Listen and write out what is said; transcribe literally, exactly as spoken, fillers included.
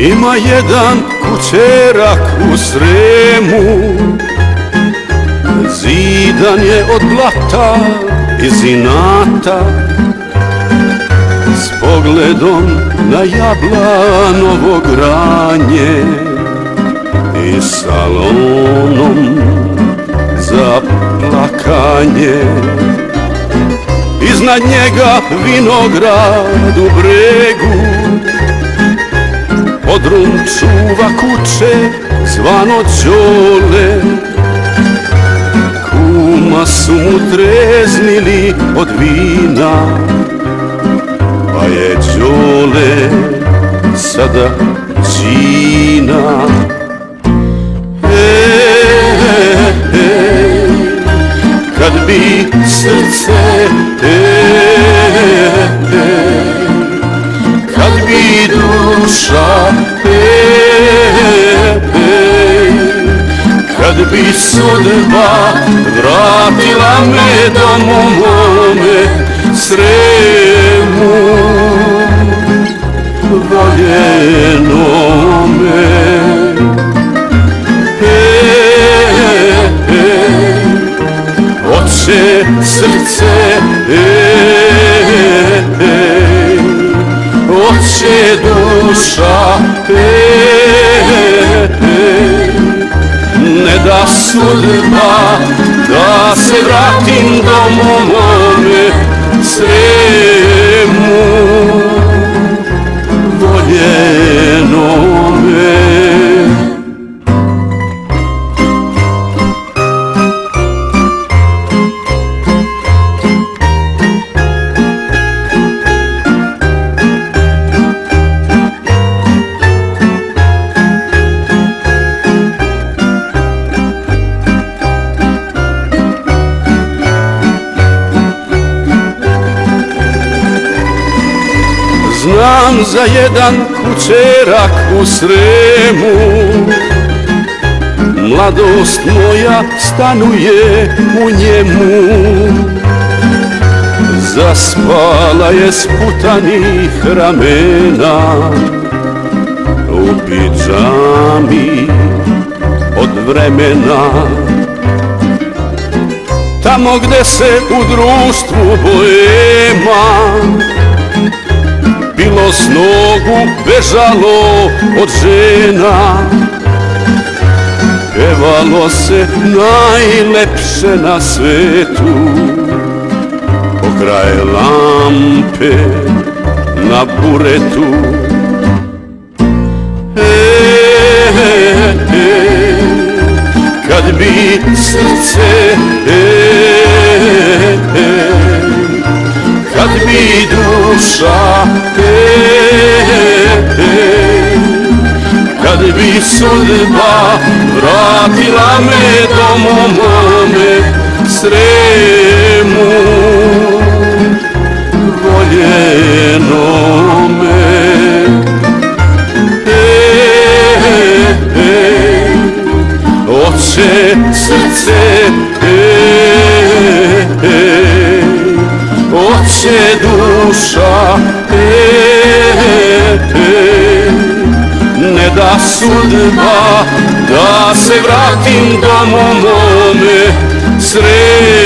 Ima jedan kućerak u Sremu, zidan je od blata i zinata, s pogledom na Jablanovo granje i salonom za plakanje. Iznad njega vinograd u bregu, podrum čuva kuće zvano Đole. Kuma su mu treznili od vina, pa je Đole sada džina. E, e, kad bi srce, e, e, kad bi duša, e, e, kad bi sudba vratila me domu mome Sremu voljenome. E, e, oče srce, e, e, oče duša, e, e, ne da sudba da se vratim domu mome Sremu voljenome. Znam za jedan kućerak u Sremu, mladost moja stanuje u njemu. Zaspala je sputanih ramena u pidžami od vremena. Tamo gde se u društvu boema bilo s nogu bežalo od žena, pevalo se najlepše na svetu pokraj lampe na buretu. E, e, kad bi srce, e, e, kad bi duša, e, e, kad bi sudba vratila me domu mome Sremu voljenome. E, e, oče srce, e, e, oče duša, e, e, ne da sudba da se vratim domu mome Sremu